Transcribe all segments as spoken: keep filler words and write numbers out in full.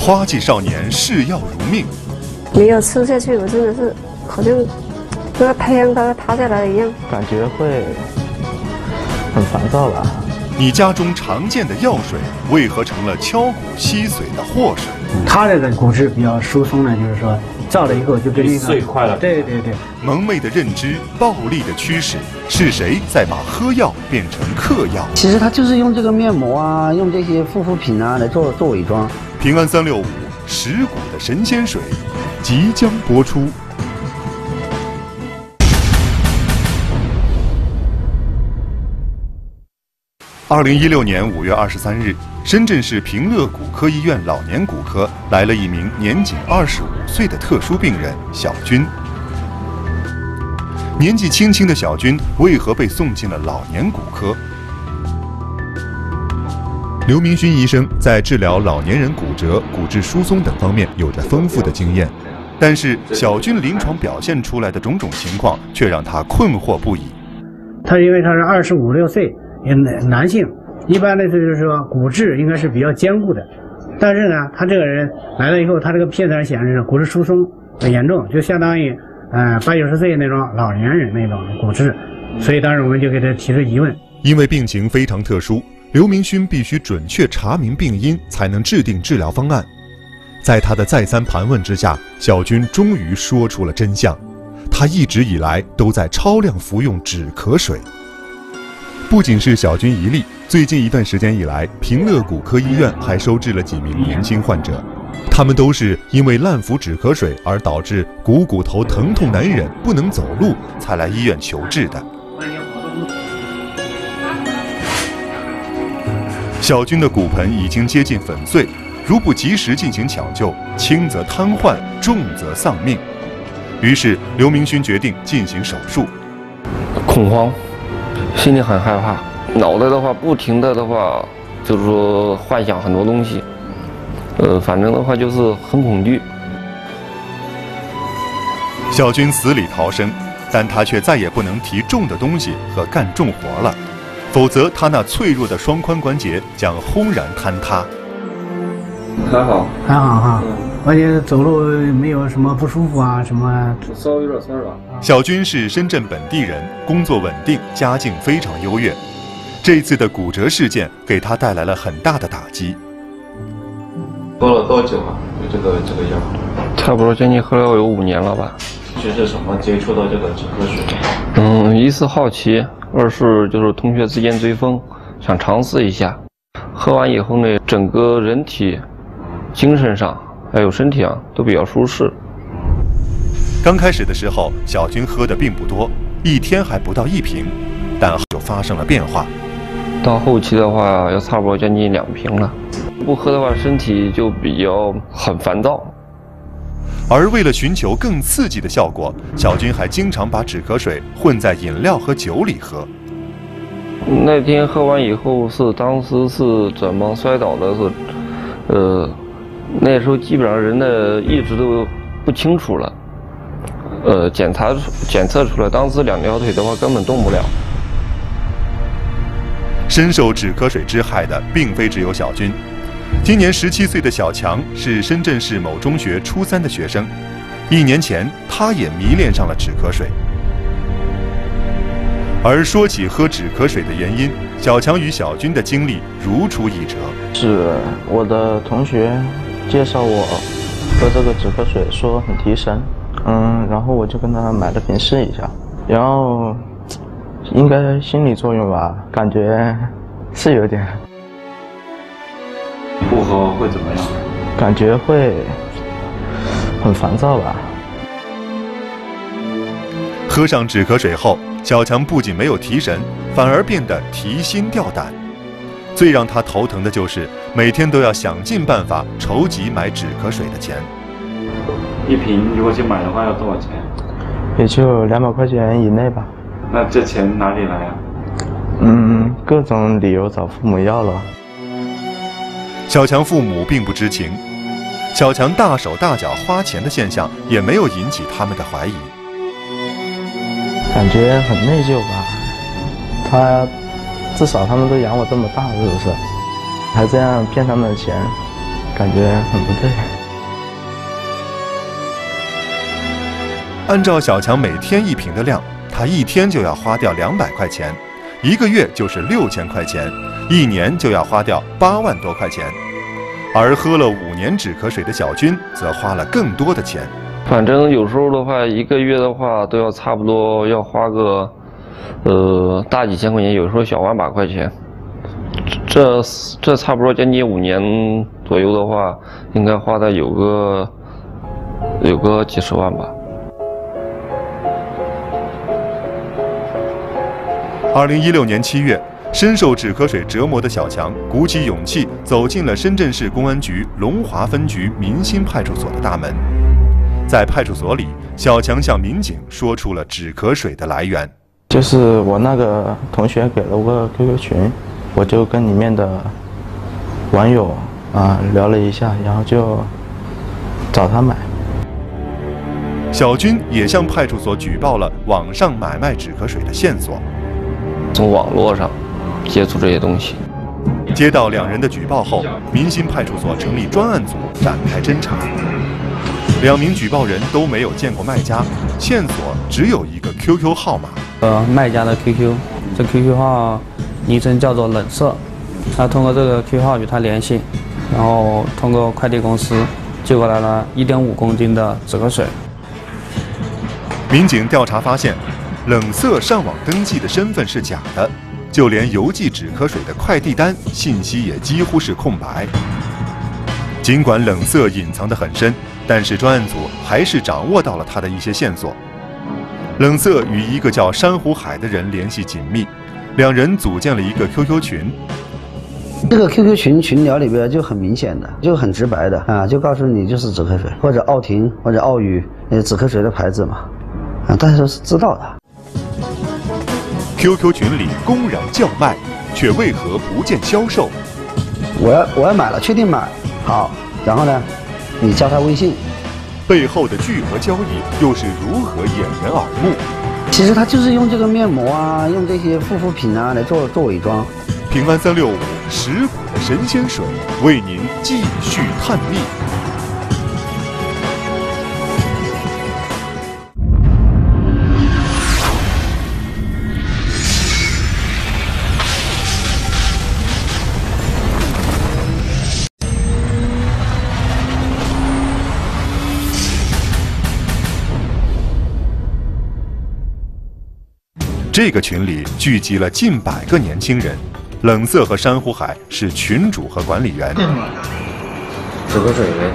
花季少年视药如命， 没有吃下去，我真的是好像那个太阳它塌下来一样， 感觉会很烦躁吧。 你家中常见的药水为何成了敲骨吸髓的祸水？ 它这个骨质比较疏松呢，就是说造了以后就跟那个碎块了。 对对对。 蒙昧的认知，暴力的驱使，是谁在把喝药变成嗑药？ 其实他就是用这个面膜啊，用这些护肤品啊来做做伪装。 平安三六五蚀骨的神仙水即将播出。二零一六年五月二十三日，深圳市平乐骨科医院老年骨科来了一名年仅二十五岁的特殊病人小军。年纪轻轻的小军为何被送进了老年骨科？刘明勋医生在治疗老年人骨折、骨质疏松等方面有着丰富的经验，但是小军临床表现出来的种种情况却让他困惑不已。 他因为他是二十五六岁。男性一般的就是说骨质应该是比较坚固的，但是呢，他这个人来了以后，他这个片子显示骨质疏松很严重，就相当于呃八九十岁那种老年人那种骨质，所以当时我们就给他提出疑问。 因为病情非常特殊，刘明勋必须准确查明病因，才能制定治疗方案。在他的再三盘问之下，小军终于说出了真相：他一直以来都在超量服用止咳水。不仅是小军一例，最近一段时间以来，平乐骨科医院还收治了几名年轻患者，他们都是因为滥服止咳水而导致股骨头疼痛难忍，不能走路，才来医院求治的。小军的骨盆已经接近粉碎，如不及时进行抢救，轻则瘫痪，重则丧命。于是刘明勋决定进行手术。 恐慌。心里很害怕，脑袋的话不停的的话，就是说幻想很多东西，呃，反正的话就是很恐惧。 小军死里逃生，但他却再也不能提重的东西和干重活了，否则他那脆弱的双髋关节将轰然坍塌。 还好， 还好哈，而且走路没有什么不舒服啊，什么稍微有点酸软。 小军是深圳本地人，工作稳定，家境非常优越。这次的骨折事件给他带来了很大的打击。 喝了多久啊？就这个这个药？ 差不多将近喝了有五年了吧。 这是什么接触到这个止咳水？ 嗯，一是好奇，二是就是同学之间追风，想尝试一下。喝完以后呢，整个人体、精神上还有身体上都比较舒适。 刚开始的时候，小军喝的并不多，一天还不到一瓶，但就发生了变化。 到后期的话，要差不多将近两瓶了。不喝的话，身体就比较很烦躁。 而为了寻求更刺激的效果，小军还经常把止咳水混在饮料和酒里喝。 那天喝完以后是当时是怎么摔倒的？是，呃，那时候基本上人的意识都不清楚了。呃，检查检测出来，当时两条腿的话根本动不了。 深受止咳水之害的并非只有小军，今年十七岁的小强是深圳市某中学初三的学生，一年前他也迷恋上了止咳水。而说起喝止咳水的原因，小强与小军的经历如出一辙。 是我的同学介绍我喝这个止咳水，说很提神。嗯，然后我就跟他买了瓶试一下，然后应该心理作用吧，感觉是有点。 不喝会怎么样？ 感觉会很烦躁吧。 喝上止咳水后，小强不仅没有提神，反而变得提心吊胆。最让他头疼的就是每天都要想尽办法筹集买止咳水的钱。 一瓶如果去买的话要多少钱？ 也就两百块钱以内吧。 那这钱哪里来啊？ 嗯，各种理由找父母要了。 小强父母并不知情，小强大手大脚花钱的现象也没有引起他们的怀疑。 感觉很内疚吧，他至少他们都养我这么大，是不是？还这样骗他们的钱， 感觉很不对。 按照小强每天一瓶的量，他一天就要花掉两百块钱，一个月就是六千块钱，一年就要花掉八万多块钱。而喝了五年止咳水的小军则花了更多的钱。 反正有时候的话，一个月的话都要差不多要花个，呃，大几千块钱，有时候小万把块钱。这这差不多将近五年左右的话，应该花的有个有个几十万吧。 二零一六年七月，深受止咳水折磨的小强鼓起勇气走进了深圳市公安局龙华分局民心派出所的大门。在派出所里，小强向民警说出了止咳水的来源。 就是我那个同学给了我个 Q Q 群，我就跟里面的网友啊聊了一下，然后就找他买。 小军也向派出所举报了网上买卖止咳水的线索。 从网络上接触这些东西。 接到两人的举报后，民心派出所成立专案组展开侦查。两名举报人都没有见过卖家，线索只有一个 Q Q 号码。 呃，卖家的 Q Q， 这 Q Q 号昵称叫做冷色，他通过这个 Q Q 号与他联系，然后通过快递公司寄过来了一点五公斤的止咳水。 民警调查发现，冷色上网登记的身份是假的，就连邮寄止咳水的快递单信息也几乎是空白。尽管冷色隐藏得很深，但是专案组还是掌握到了他的一些线索。冷色与一个叫珊瑚海的人联系紧密，两人组建了一个 Q Q 群。 这个 Q Q 群群聊里边就很明显的，就很直白的啊，就告诉你就是止咳水或者奥婷或者奥宇呃止咳水的牌子嘛，啊，大家都是知道的。 Q Q 群里公然叫卖，却为何不见销售？ 我要我要买了，确定买好，然后呢，你加他微信。 背后的聚合交易又是如何掩人耳目？ 其实他就是用这个面膜啊，用这些护肤品啊来做做伪装。 平安三六五食补的神仙水为您继续探秘。这个群里聚集了近百个年轻人，冷色和珊瑚海是群主和管理员。 止咳水呗。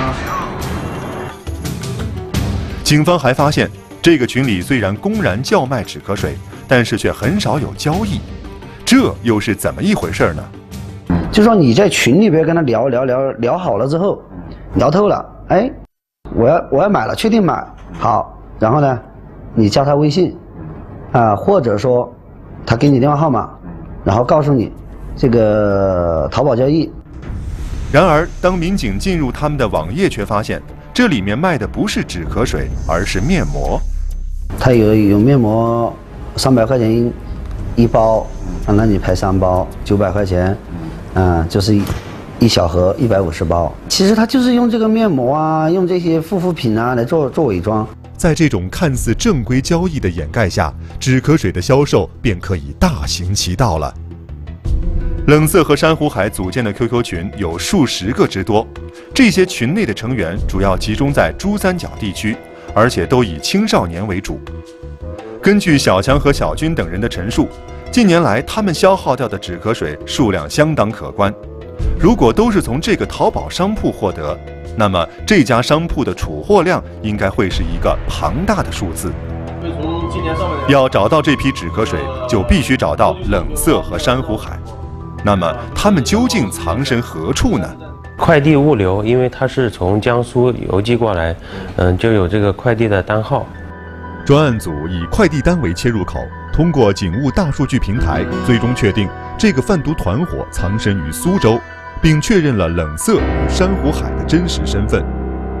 警方还发现，这个群里虽然公然叫卖止咳水，但是却很少有交易，这又是怎么一回事呢？ 就说你在群里边跟他聊聊聊聊好了之后，聊透了，哎，我要我要买了，确定买好，然后呢，你加他微信。啊，或者说，他给你电话号码，然后告诉你这个淘宝交易。 然而，当民警进入他们的网页，却发现这里面卖的不是止咳水，而是面膜。 他有有面膜，三百块钱一包，啊，那你拍三包，九百块钱，啊，就是一一小盒一百五十包。其实他就是用这个面膜啊，用这些护肤品啊来做做伪装。 在这种看似正规交易的掩盖下，止咳水的销售便可以大行其道了。冷色和珊瑚海组建的 Q Q 群有数十个之多，这些群内的成员主要集中在珠三角地区，而且都以青少年为主。根据小强和小军等人的陈述，近年来他们消耗掉的止咳水数量相当可观。如果都是从这个淘宝商铺获得，那么这家商铺的储货量应该会是一个庞大的数字。要找到这批止咳水，就必须找到冷色和珊瑚海。那么他们究竟藏身何处呢？ 快递物流，因为它是从江苏邮寄过来，嗯，就有这个快递的单号。 专案组以快递单为切入口，通过警务大数据平台，最终确定这个贩毒团伙藏身于苏州，并确认了冷色与珊瑚海的真实身份。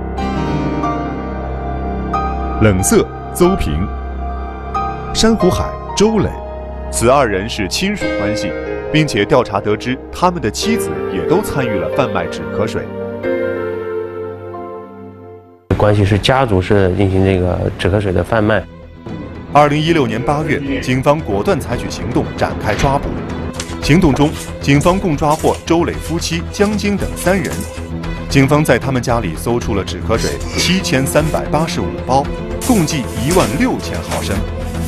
冷色邹平，珊瑚海周磊，此二人是亲属关系，并且调查得知他们的妻子也都参与了贩卖止咳水。 关系，是家族式进行这个止咳水的贩卖。 二零一六年八月，警方果断采取行动，展开抓捕。行动中，警方共抓获周磊夫妻、江晶等三人。警方在他们家里搜出了止咳水七千三百八十五包，共计一万六千毫升。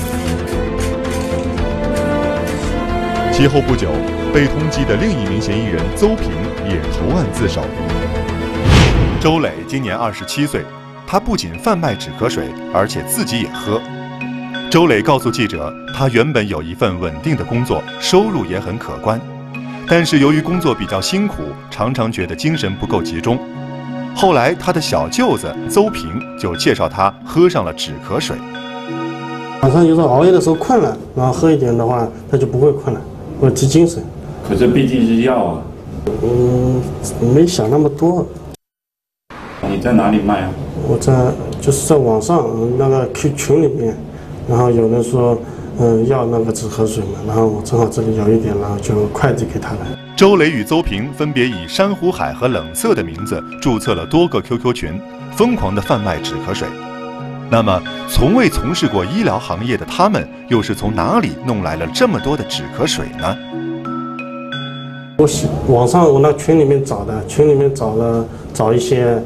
其后不久，被通缉的另一名嫌疑人邹平也投案自首。周磊今年二十七岁，他不仅贩卖止咳水，而且自己也喝。周磊告诉记者，他原本有一份稳定的工作，收入也很可观，但是由于工作比较辛苦，常常觉得精神不够集中。后来他的小舅子邹平就介绍他喝上了止咳水。 晚上有时候熬夜的时候困了，然后喝一点的话，他就不会困了，会提精神。 可这毕竟是药啊。 嗯，没想那么多。 你在哪里卖啊？ 我在就是在网上那个 Q 群里面。然后有人说，嗯，要那个止咳水嘛，然后我正好这里有一点，然后就快递给他了。 周磊与邹平分别以珊瑚海和冷色的名字注册了多个 Q Q 群，疯狂地贩卖止咳水。那么，从未从事过医疗行业的他们，又是从哪里弄来了这么多的止咳水呢？ 我网上我那群里面找的，群里面找了找一些。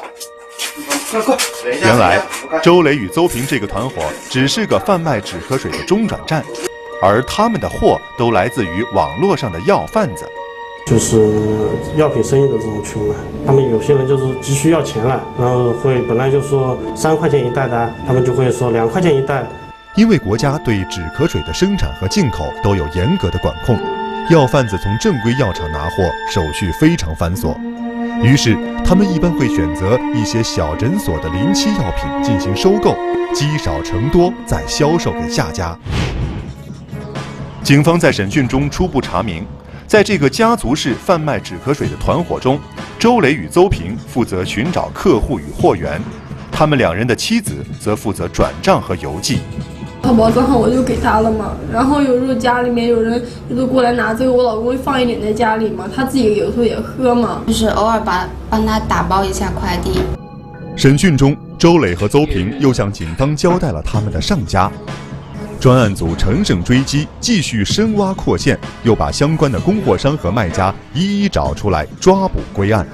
原来，周磊与邹平这个团伙只是个贩卖止咳水的中转站，而他们的货都来自于网络上的药贩子， 就是药品生意的这种群嘛。他们有些人就是急需要钱了，然后会本来就说三块钱一袋的，他们就会说两块钱一袋。 因为国家对止咳水的生产和进口都有严格的管控，药贩子从正规药厂拿货手续非常繁琐。于是，他们一般会选择一些小诊所的临期药品进行收购，积少成多，再销售给下家。警方在审讯中初步查明，在这个家族式贩卖止咳水的团伙中，周磊与邹平负责寻找客户与货源，他们两人的妻子则负责转账和邮寄。 淘宝账号我就给他了嘛，然后有时候家里面有人就是过来拿这个，我老公会放一点在家里嘛，他自己有时候也喝嘛， 就是偶尔把帮他打包一下快递。 审讯中，周磊和邹平又向警方交代了他们的上家。专案组乘胜追击，继续深挖扩线，又把相关的供货商和卖家一一找出来，抓捕归案。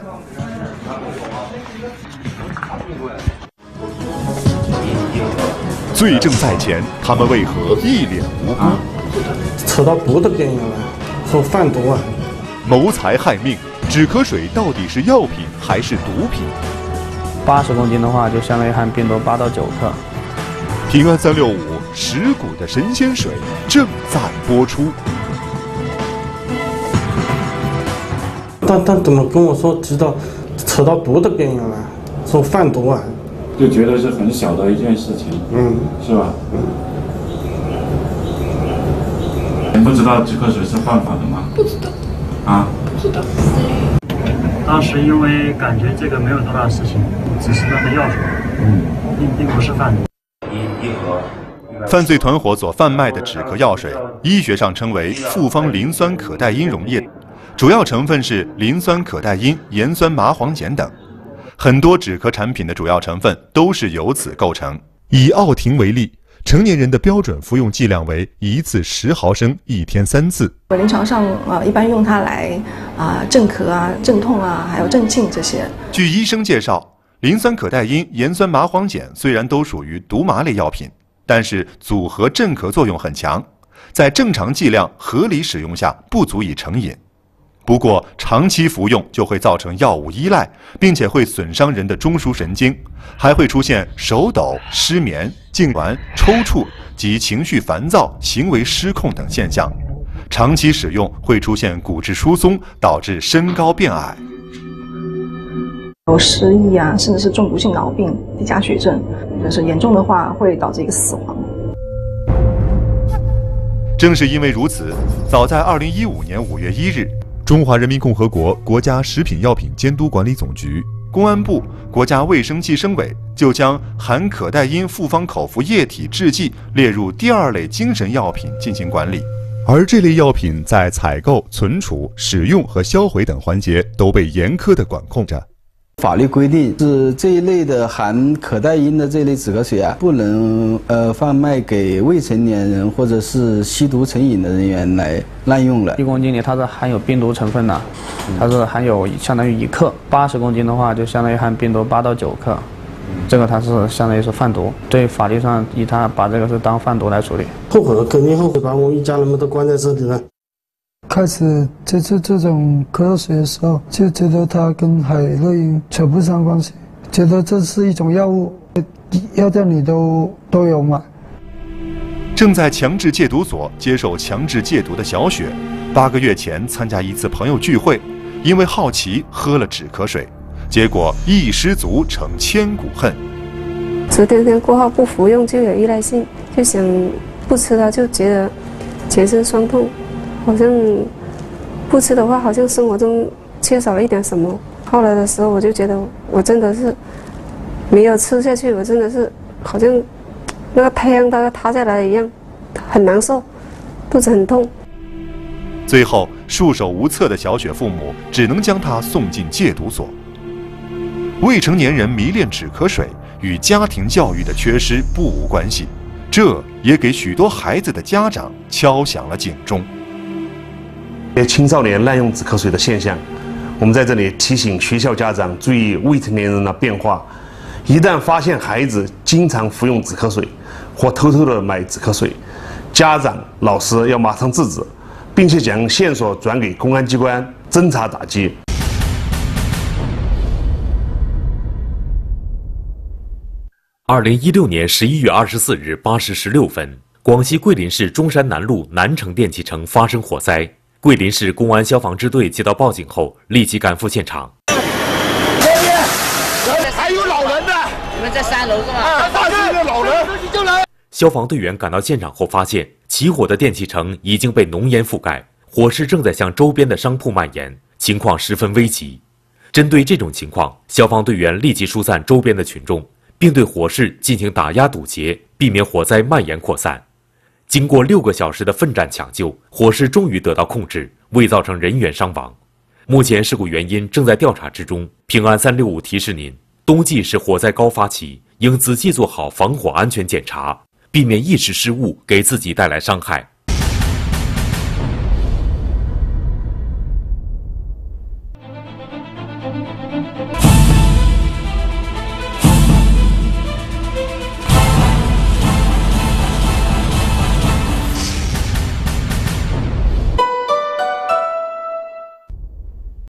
罪证在前，他们为何一脸无辜？啊、 扯到毒的边缘了，说贩毒啊！ 谋财害命，止咳水到底是药品还是毒品？ 八十公斤的话，就相当于含病毒八到九克。 平安三六五蚀骨的神仙水正在播出。 但但怎么跟我说提到扯到毒的边缘了？说贩毒啊！ 就觉得是很小的一件事情，嗯，是吧？嗯。你不知道止咳水是犯法的吗？ 不知道。 啊？ 不知道。 当时因为感觉这个没有多大事情，只是那个药水，嗯，并并不是贩毒。 犯罪团伙所贩卖的止咳药水，医学上称为复方磷酸可待因溶液，主要成分是磷酸可待因、盐酸麻黄碱等。很多止咳产品的主要成分都是由此构成。以奥婷为例，成年人的标准服用剂量为一次十毫升，一天三次。 临床上啊、呃，一般用它来啊、呃、镇咳啊、镇痛啊，还有镇静这些。 据医生介绍，磷酸可待因、盐酸麻黄碱虽然都属于毒麻类药品，但是组合镇咳作用很强，在正常剂量、合理使用下不足以成瘾。不过，长期服用就会造成药物依赖，并且会损伤人的中枢神经，还会出现手抖、失眠、痉挛、抽搐及情绪烦躁、行为失控等现象。长期使用会出现骨质疏松，导致身高变矮。 有失忆啊，甚至是中毒性脑病、低钾血症，就是严重的话会导致一个死亡。 正是因为如此，早在二零一五年五月一日，中华人民共和国国家食品药品监督管理总局、公安部、国家卫生计生委就将含可待因复方口服液体制剂列入第二类精神药品进行管理。而这类药品在采购、存储、使用和销毁等环节都被严苛地管控着。 法律规定是这一类的含可待因的这类止咳水啊，不能呃贩卖给未成年人或者是吸毒成瘾的人员来滥用了。 一公斤里它是含有病毒成分的，它是含有相当于一克，八十公斤的话就相当于含病毒八到九克，这个它是相当于是贩毒。对法律上以它把这个是当贩毒来处理。 后悔，肯定后悔，把我们一家人们都关在这里了。 开始接触这种可乐水的时候，就觉得它跟海洛因扯不上关系，觉得这是一种药物，药店里都都有买。 正在强制戒毒所接受强制戒毒的小雪，八个月前参加一次朋友聚会，因为好奇喝了止咳水，结果一失足成千古恨。 十天天过后不服用就有依赖性，就想不吃它就觉得全身酸痛。好像不吃的话，好像生活中缺少了一点什么。后来的时候，我就觉得我真的是没有吃下去，我真的是好像那个太阳都要塌下来一样，很难受，肚子很痛。 最后，束手无策的小雪父母只能将她送进戒毒所。未成年人迷恋止咳水与家庭教育的缺失不无关系，这也给许多孩子的家长敲响了警钟。 青少年滥用止咳水的现象，我们在这里提醒学校家长注意未成年人的变化。一旦发现孩子经常服用止咳水或偷偷的买止咳水，家长、老师要马上制止，并且将线索转给公安机关侦查打击。 二零一六年十一月二十四日八时十六分，广西桂林市中山南路南城电器城发生火灾。桂林市公安消防支队接到报警后，立即赶赴现场。 这边，还有老人呢！你们在三楼是吗？啊，大哥，老人，救人！ 消防队员赶到现场后，发现起火的电器城已经被浓烟覆盖，火势正在向周边的商铺蔓延，情况十分危急。针对这种情况，消防队员立即疏散周边的群众，并对火势进行打压堵截，避免火灾蔓延扩散。经过六个小时的奋战抢救，火势终于得到控制，未造成人员伤亡。目前事故原因正在调查之中。平安三六五提示您：冬季是火灾高发期，应仔细做好防火安全检查，避免一时失误给自己带来伤害。